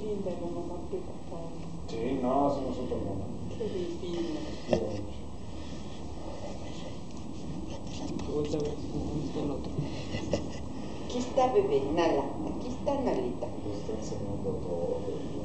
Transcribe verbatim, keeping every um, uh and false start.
linda la mamá preocupada. Sí, no, somos súper buenos. Qué divina. Quiero mucho. Vamos a ver cómo está el otro. Aquí está bebé, Nala. Aquí está Nalita. Te está enseñando todo.